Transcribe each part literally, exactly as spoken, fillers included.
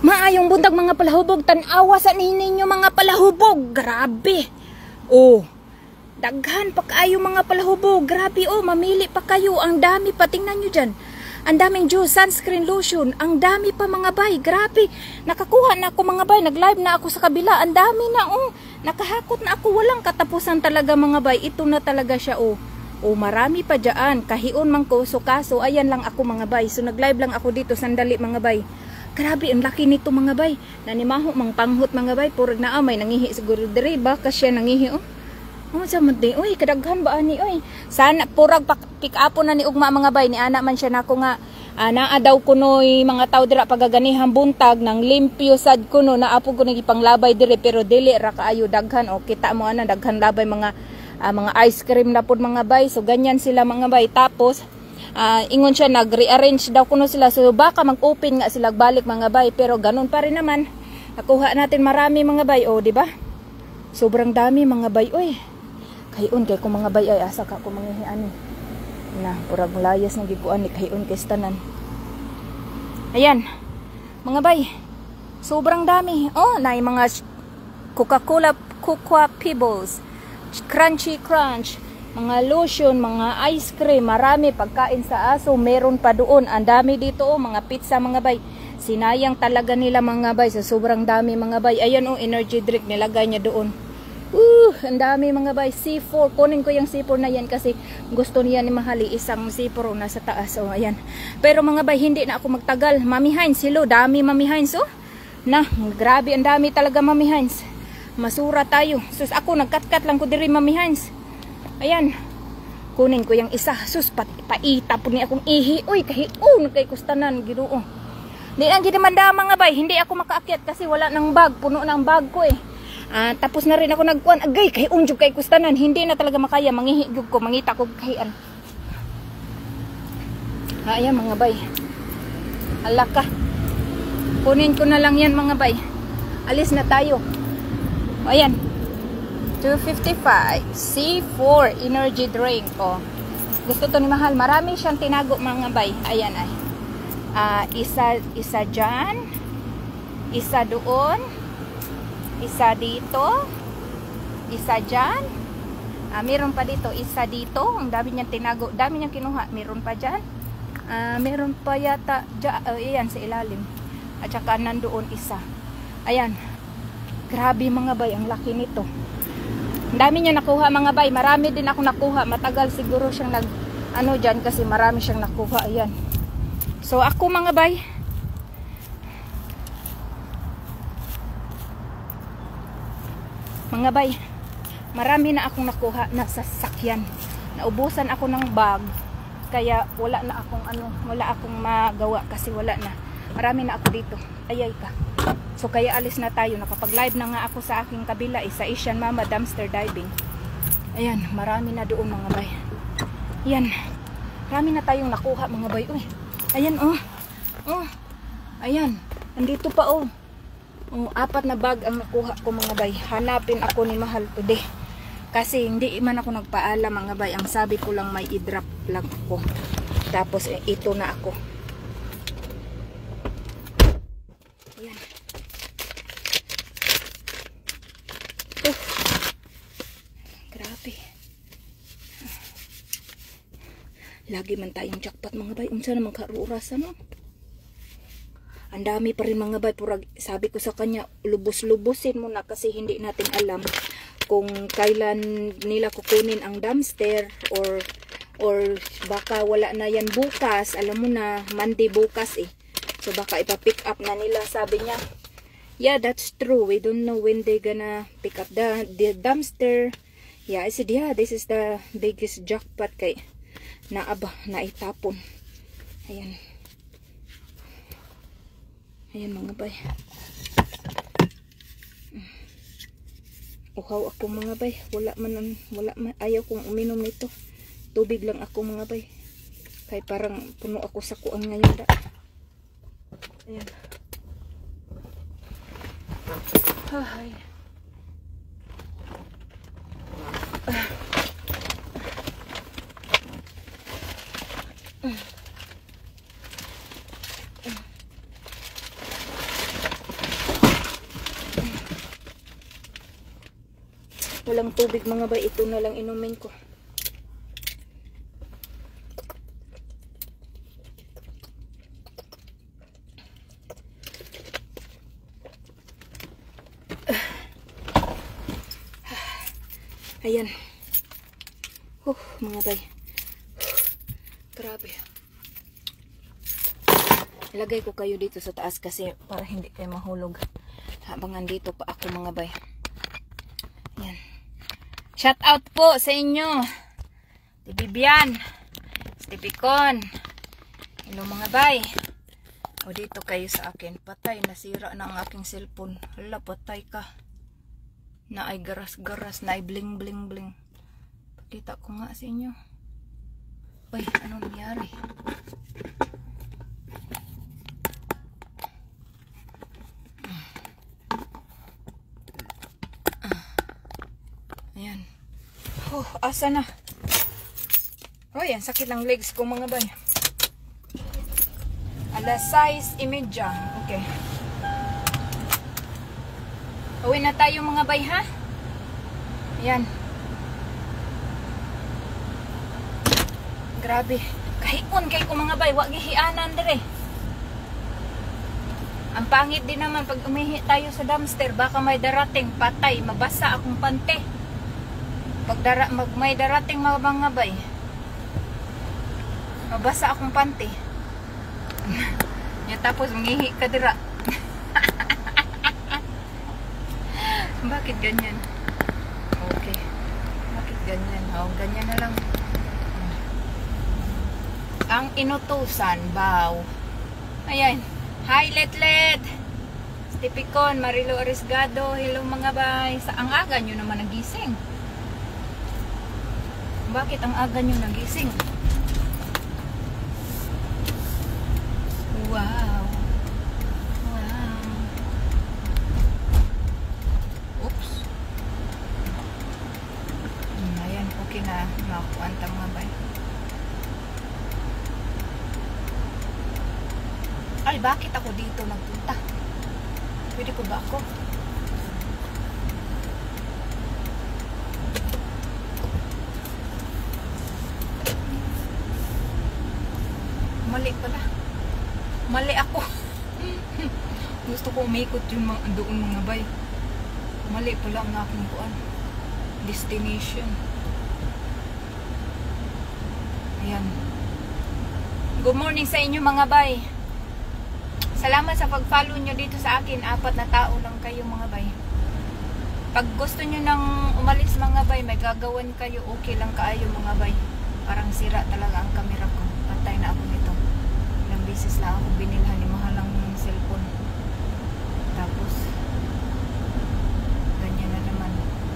Maayong buntag mga palahubog, tanawa sa ninyo mga palahubog. Grabe. Oh. Daghan pa kayo mga palahubog. Grabe oh, mamili pa kayo. Ang dami pa, tingnan nyo dyan. Ang daming juice, sunscreen lotion. Ang dami pa mga bay. Grabe. Nakakuha na ako mga bay. Nag-live na ako sa kabila. Ang dami na oh. Nakahakot na ako. Walang katapusan talaga mga bay. Ito na talaga siya oh. Oh, marami pa dyan. Kahion man ko. So kaso, ayan lang ako mga bay. So nag-live lang ako dito. Sandali mga bay. Grabe, ang laki nito mga bay. Nanimaho mang panghot mga bay. Purag na amay, nangihi siguro diri. Baka siya nangihi oh. Oh, sa mati. Uy, kadaghan ba ani? Uy, sana purag pick up na ni ugma mga bay. Ni ana man siya nako nga. Uh, naa daw kunoy mga tao dira pagaganihang buntag nang limpyo sad kuno na apo ko nagipanglabay dire pero dili ra kaayo daghan. O kita mo ana daghan labay mga uh, mga ice cream na pud mga bay. So ganyan sila mga bay. Tapos Uh, ingon siya nag-rearrange daw kuno sila so baka mag-open nga sila balik mga bay pero ganun pa rin naman nakuha natin marami mga bay oh di ba sobrang dami mga bay oy kayon kay ko mga bay ay asa ka ko manghihian na purag layas ng gikuan ni kayon kay stanan ayan mga bay sobrang dami oh nay mga Coca-Cola Cocoa Pebbles Crunchy Crunch mga lotion, mga ice cream, marami pagkain sa aso, meron pa doon. Ang dami dito oh, mga pizza mga bay. Sinayang talaga nila mga bay, sa so, sobrang dami mga bay. Ayan oh, energy drink nilagay niya doon. Uh, ang dami mga bay. C four, kunin ko yung C four na yan kasi gusto niya ni Mahali isang C four oh, nasa taas. Oh, ayan. Pero mga bay, hindi na ako magtagal. Mami Hines, hello, dami Mami Hines oh. Na, grabe, ang dami talaga Mami Hines. Masura tayo. Sus, ako nagkat-kat lang ko diri Mami Hines. Ayan, kunin ko yung isa. Sus, pa, paita po niya akong ihi. Uy, kahiun kay kustanan, ginoo. Hindi lang ginamanda mga bay. Hindi ako makaakyat kasi wala ng bag. Puno ng bag ko eh. Ah, tapos na rin ako nagkuhan. Agay, kahiun jud kay kustanan. Hindi na talaga makaya. Mangihigog ko, mangita ko kahian. Ah, ayan mga bay. Alaka. Kunin ko na lang yan mga bay. Alis na tayo. Ayan. two fifty-five C four energy drink oh. Gusto to ni Mahal. Marami siyang tinago mga bay. Ayan ay. Uh, isa isa diyan. Isa doon. Isa dito. Isa diyan. Uh, meron pa dito, isa dito. Ang dami niyang tinago. Dami niyang kinuha. Meron pa diyan. Uh, meron pa yata diyan, uh, ayan sa ilalim. At saka nandoon isa. Ayan. Grabe mga bay, ang laki nito. Ang dami niya nakuha mga bay. Marami din ako nakuha. Matagal siguro siyang nag ano dyan kasi marami siyang nakuha. Ayan. So ako mga bay. Mga bay. Marami na akong nakuha na sasakyan. Naubusan ako ng bag. Kaya wala na akong ano. Wala akong magawa kasi wala na. Marami na ako dito. Ayay ka. So kaya alis na tayo. Nakapag-live na nga ako sa aking kabila. Isa Asian Mama Dumpster Diving. Ayan, marami na doon mga bay. Ayan. Marami na tayong nakuha mga bay. Uy. Ayan oh. Oh. Ayan. Andito pa oh. Oh, apat na bag ang nakuha ko mga bay. Hanapin ako ni Mahal today. Kasi hindi man ako nagpaalam mga bay. Ang sabi ko lang may i-drop lang ako. Tapos eh, ito na ako. Ayan. Uh, grabe. Lagi man tayong jackpot mga bay. Unsa naman karuurasan no? Ang dami pa rin mga bay. Purag, sabi ko sa kanya, lubos-lubosin mo na kasi hindi natin alam kung kailan nila kukunin ang dumpster or or baka wala na yan bukas. Alam mo na, Monday bukas eh. So baka ipa-pick up na nila. Sabi niya, yeah, that's true. We don't know when they gonna pick up the, the dumpster. Yeah, I said, yeah, this is the biggest jackpot kay naaba, naitapon. Ayan. Ayan mga bay. Uhaw ako mga bay. Wala man, wala man. Ayaw kong uminom nito. Tubig lang ako mga bay. Kaya parang puno ako sa kuan ngayon da. Ayan. Ay. Ah. Walang tubig mga bay. Ito na lang inumin ko. Ayan. Oh, mga bay. Grabe. Ilagay ko kayo dito sa taas kasi para hindi kayo mahulog. Habangan dito pa ako mga bay. Ayan. Shout out po sa inyo. Si Bibian. Si Picon. Hello mga bay. O dito kayo sa akin. Patay. Nasira na ang aking cellphone. Hala, patay ka. Na ay garas-garas, na ay bling-bling-bling. Pakita ko nga sa inyo. Uy, ano nangyari? Ayan. Oh, asa na? Oh, yan, sakit ng legs ko mga bay. Alas sais imedya. Okay. Uwi na tayo mga bay ha. Ayan. Grabe. Kahion kay ko mga bay. Wag gihianan dire. Ang pangit din naman pag umihi tayo sa dumpster. Baka may darating patay. Mabasa akong pante. Pag dara, mag, may darating mga mga bay. Mabasa akong pante. Ya, tapos mangihi ka dira. Bakit ganyan? Okay. Bakit ganyan? Oh, ganyan na lang. Ang inutusan, baw. Ayan. Hi, Letlet. Stepicon, Marilo Arisgado. Hello mga bay. Sa ang aga nyo naman nagising. Bakit ang aga nyo nagising? Wow. Na makuanta mga bay. Ay, bakit ako dito nagpunta? Pwede ko ba ako? Mali pala. Mali ako. Gusto ko umikot yung mga, doon mga bay. Mali pala ang aking kuan. Destination. Ayan. Good morning sa inyo mga bay. Salamat sa pag-follow nyo dito sa akin. Apat na tao lang kayo mga bay. Pag gusto nyo nang umalis mga bay, may gagawan kayo, okay lang kaayo mga bay. Parang sira talaga ang camera ko. Patay na ako nito. Ilang beses na ako binilhan ni mahalang cellphone. Tapos ganyan na naman.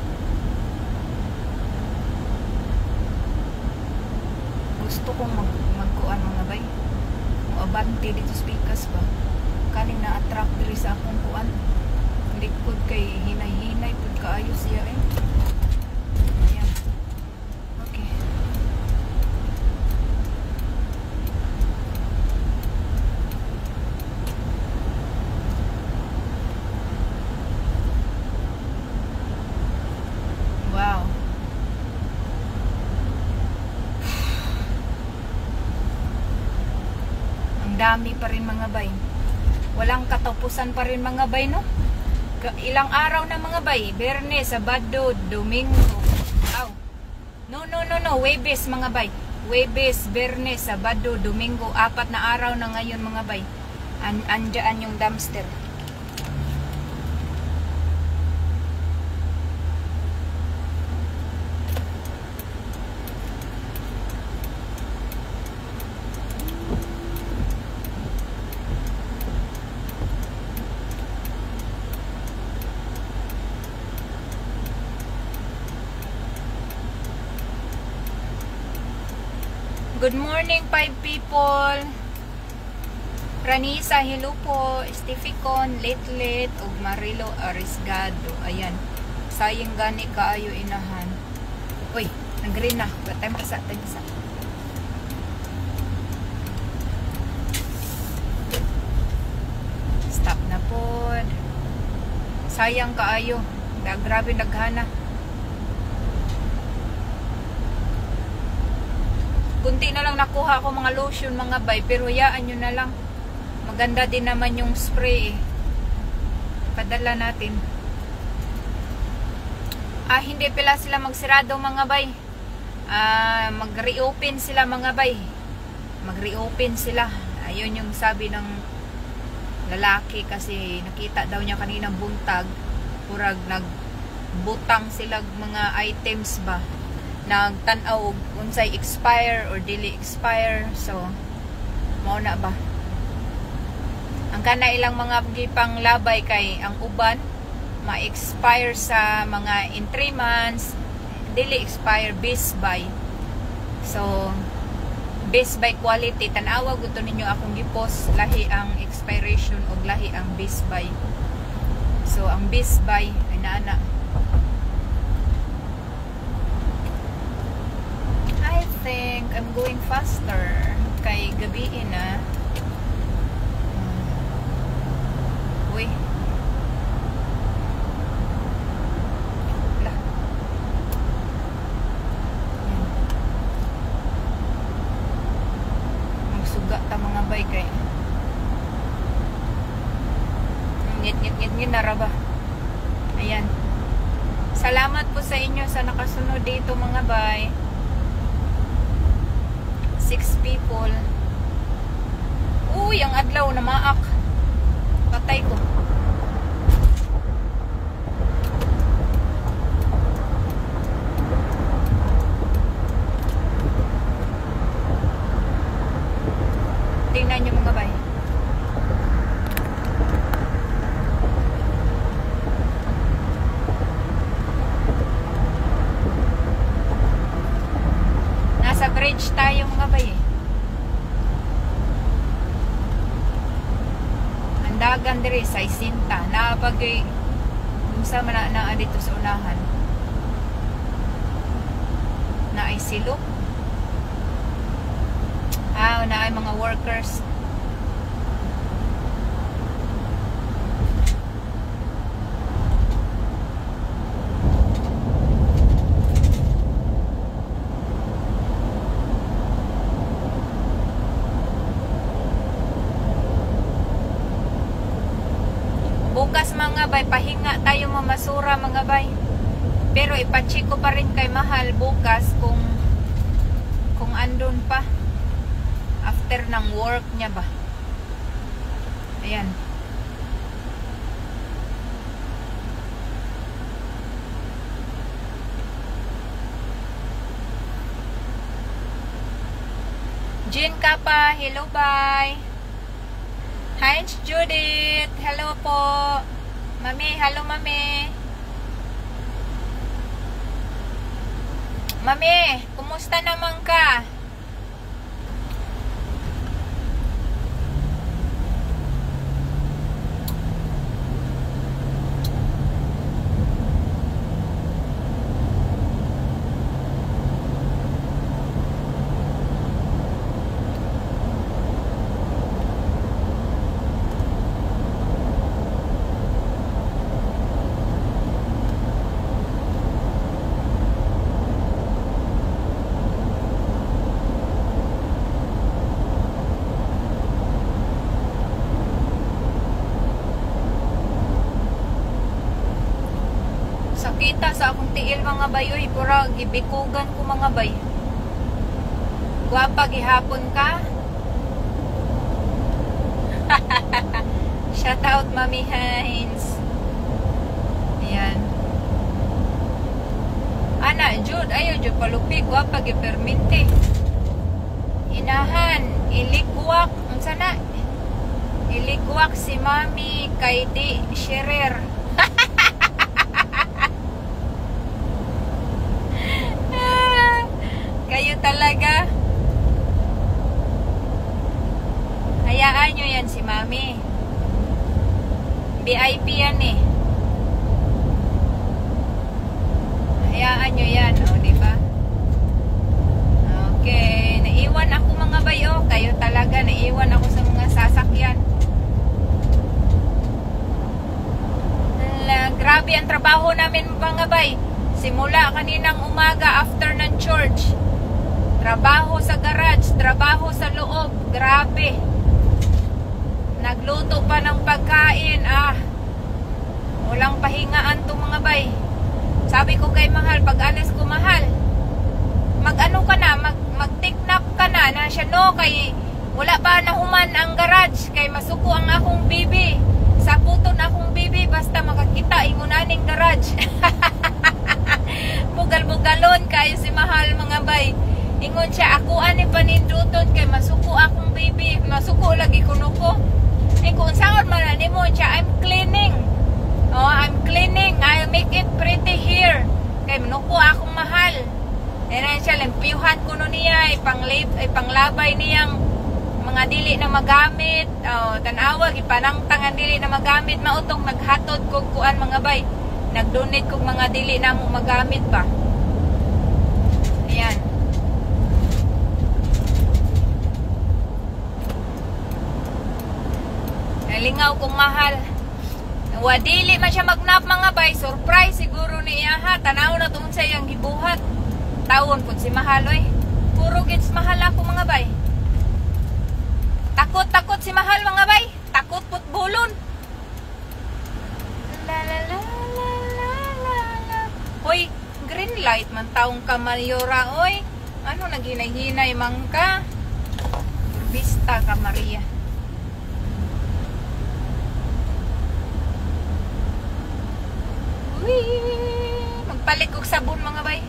Gusto kong mag magkuan mga bay. Abante dito speakers ba. Kaning na-attract diri sa akong kuan. Likod kay hinay-hinay pud kaayo siya eh. Ayan. Okay. Wow. Dami pa rin mga bay. Walang katapusan pa rin mga bay, no? Ilang araw na mga bay. Biyernes, Sabado, Domingo. Aw. No, no, no, no. Huwebes mga bay. Huwebes, Biyernes, Sabado, Domingo. Apat na araw na ngayon mga bay. An andyan yung dumpster. Good morning, five people. Ranisa, hello po. Stepicon, Letlet, ug Marilo Arisgado. Ayan. Sayang gani kaayo inahan. Uy, nag-green na. Time pasa, time pasa. Stop na po. Sayang kaayo. Da, grabe naghana. kunti na lang nakuha ko mga lotion mga bay, pero hayaan nyo na lang. Maganda din naman yung spray eh. Padala natin. Ah, hindi pala sila magsirado mga bay. Ah, mag-reopen sila mga bay. Mag-reopen sila. Ayun yung sabi ng lalaki kasi nakita daw niya kaninang buntag. Purag nagbutang sila mga items ba. Nagtanaw unsay expire or dili expire. So, mao na ba? Ang kana ilang mga gipang labay kay ang uban ma-expire sa mga in three months, dili expire best buy. So, best buy quality, tanawa gusto ninyo akong gipost, lahi ang expiration o lahi ang best buy. So, ang best buy ay naana. I think I'm going faster kay gabi na. Uy. Kay ngit ngit ngit ngit naraba. Ayan, salamat po sa inyo sa nakasunod dito mga bay. Six people. Uy, ang adlaw na maak, patay ko. Tingnan nyo mga bay. Nasa bridge tayo mga bay eh. Ang dagan diri sa Isinta. Naapagay unsa man na, na dito sa unahan. Na ay silok. Ah, na ay mga workers. Bukas mga bay, pahinga tayo mamasura mga bay. Pero ipacheck ko pa rin kay mahal bukas kung kung andun pa. After ng work niya ba. Ayan. Jean Kapa, hello bye. Hi Judith, hello po. Mami, hello mami. Mami, kumusta naman ka? Kita sa akong tiil mga bay, uy, pura gibikugan ko mga bay. Guwapa gihapon ka. Shout out Mami Hines. Ayan. Ana Jud, ayo Jud palupig, guwapa gipermente. Inahan, iligwak, ang sana. Iligwak si Mami kay di Sherer. Kayo talaga. Hayaan nyo yan si Mami. V I P yan eh. Hayaan nyo yan, o, oh, diba? Okay. Naiwan ako mga bayo. Kayo talaga, naiwan ako sa mga sasakyan. Ala, grabe ang trabaho namin mga bay. Simula kaninang umaga after ng church. Trabaho sa garage, trabaho sa loob. Grabe. Nagluto pa ng pagkain. Ah, walang pahingaan to mga bay. Sabi ko kay Mahal, pag alis ko Mahal, mag-ano ka na, mag, mag-take-nap ka na. Na siya, no, kay wala pa nahuman ang garage. Kay masuko ang akong bibi. Saputon akong bibi, basta makakita, ingunaning garage. Bugal-bugalon kayo si Mahal mga bay. Ingon siya, ako ani paninduton kay masuko akong baby. Masuko lagi kuno ko. Eh kung saan man ani mo siya, I'm cleaning. Oh, I'm cleaning. I'll make it pretty here. Kay manuko akong Mahal. Eh na siya, limpiuhan kuno niya, ipanglib, ipanglabay niyang mga dili na magamit. Oh, tanawag, ipanangtangan dili na magamit. Mautong naghatod kog kuan mga bay. Nag-donate kog mga dili na mo magamit ba. Ayan. Nalingaw kong Mahal. Wadili man siya magnap mga bay. Surprise siguro niya ha. Tanaw na tungkol sa iyang gibuhat. Taon po si Mahal oy. Puro gits Mahal ako mga bay. Takot-takot si Mahal mga bay. Takot put bulon. La la la la la la la. Hoy, green light man taong ka Mayora oy. Ano naghinay-hinay man ka? Vista ka Maria. Magpalit kog sabon mga bay.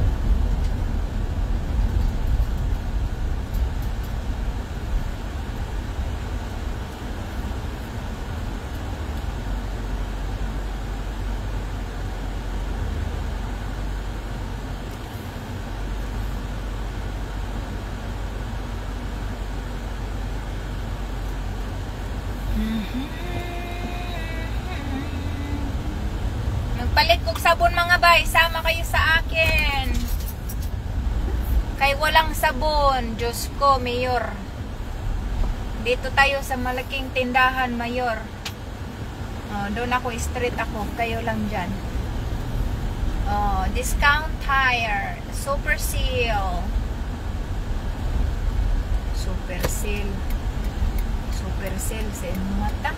Palit kog sabon mga bay, sama kayo sa akin. Kay walang sabon, Diyos ko, Mayor. Dito tayo sa malaking tindahan, Mayor. Oh, doon ako, street ako. Kayo lang dyan. Oh, discount tire. Super seal. Super seal. Super seal sa inyong mata.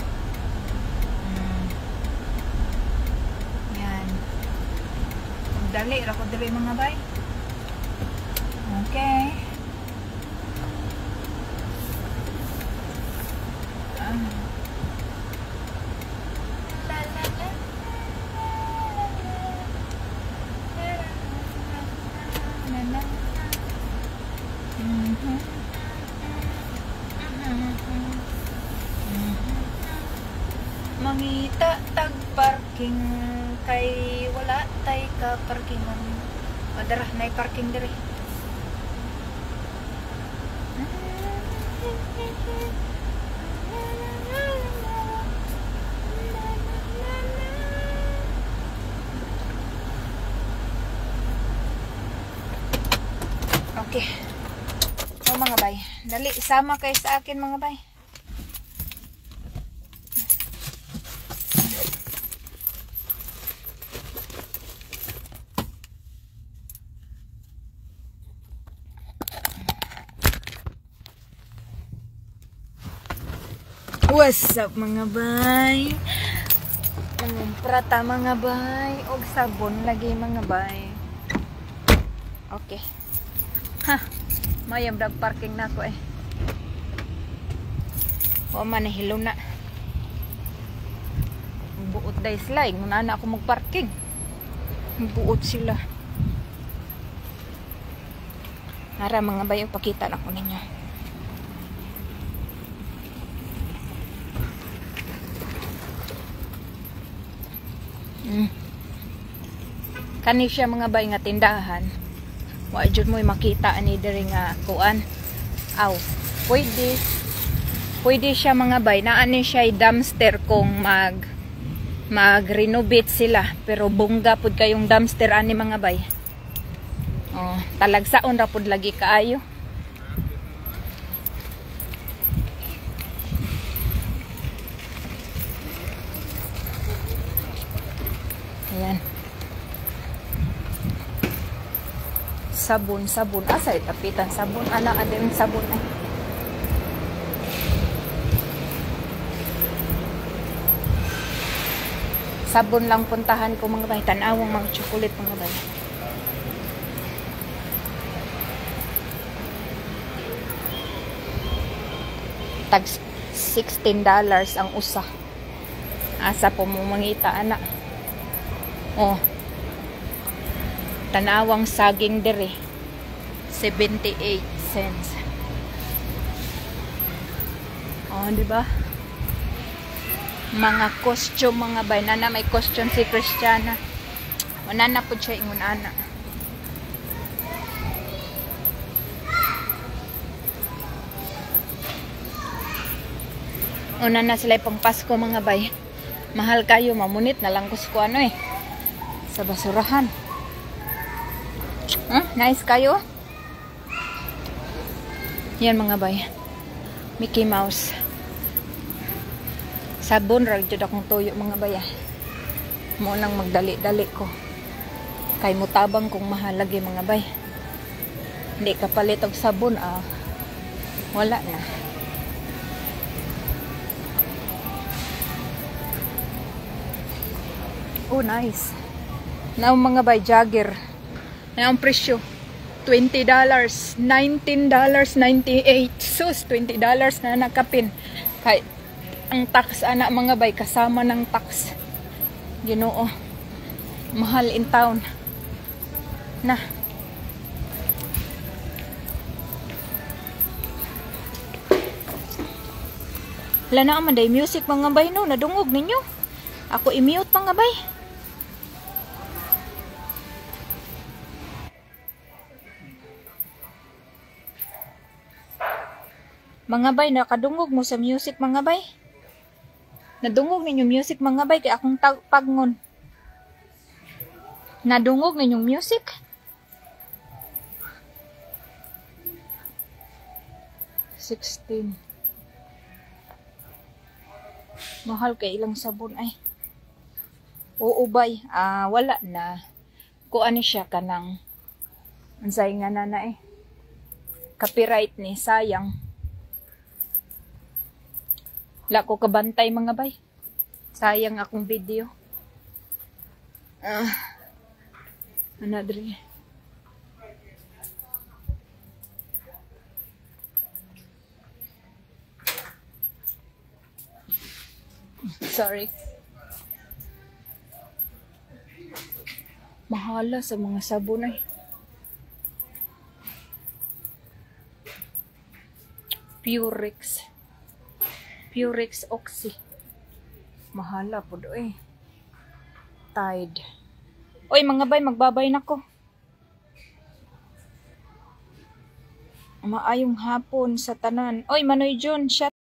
Dali, rako dali mga bay. Okay. Ah. La la la. La la la. Mhm. Mangita tag parking kay wala tay ka parkingan. Madarah na parking diri. Okay. O mga bay, dali sama kayo sa akin mga bay. What's up mga bay? Prata mga bay. Og sabon lagi mga bay. Okay. Ha. Mayam dag parking na ko eh. O man hilo na. Buot day slide. Muna na ako magparking. Buot sila. Nara mga bay, pakita na ko ninyo. Mm. Kani siya mga bay nga tindahan. Wa jud mo makita ani diri nga kuan. Aw, pwede. Pwede siya mga bay. Naani siya dumpster kung mag mag-renovate sila, pero bongga pud kayong dumpster ani mga bay. Oh, talagsaon ra pud lagi kaayo. Ayan. sabon, sabon. Asa itapitan sabon. Ana adin sabon ay. Sabon lang puntahan ko mga bay. Tanawang mga chocolate mga bay. Tag sixteen dollars ang usa. Asa po mo mangita ana. Oh. Tanawang saging dire. seventy-eight cents. Oh, di ba? Mga costume mga bay. Nana may costume si Christiana. Wala na po siya ingon ana. Una na sila pang Pasko mga bay. Mahal kayo, mamunit na lang ko ano eh. Sa basurahan. Huh? Nice kayo? Yan mga bay. Mickey Mouse. Sabon rag jud akong tuyo mga bay. Mo nang magdali-dali ko. Kay mutabang kung mahal lagi mga bay. Hindi ka palit og sabon ah. Wala na. Oh, nice. Now mga bay, jagger. Na ang presyo. twenty dollars. nineteen dollars and ninety-eight cents. Sus, twenty dollars na nakapin. Kay, ang tax, anak mga bay, kasama ng tax. Ginoo. Mahal in town. Na. Wala na ang manday music mga bay, no? Nadungog ninyo. Ako i-mute mga bay. Mga bay, nakadungog mo sa music mga bay. Nadungog ninyong music mga bay, kay akong pagngon. Nadungog ninyong music. sixteen. Mahal kay ilang sabon ay. Oo bay, ah, wala na. Kuan siya kanang ansay nga na na eh. Copyright ni, sayang. Wala ko kabantay mga bay. Sayang akong video. Ah. Another. Sorry. Mahala sa mga sabon ay. Purex. Purex Oxy. Mahala po do eh. Tide. Oy mga bay, magbabay na ko. Maayong hapon sa tanan. Oy Manoy John, shut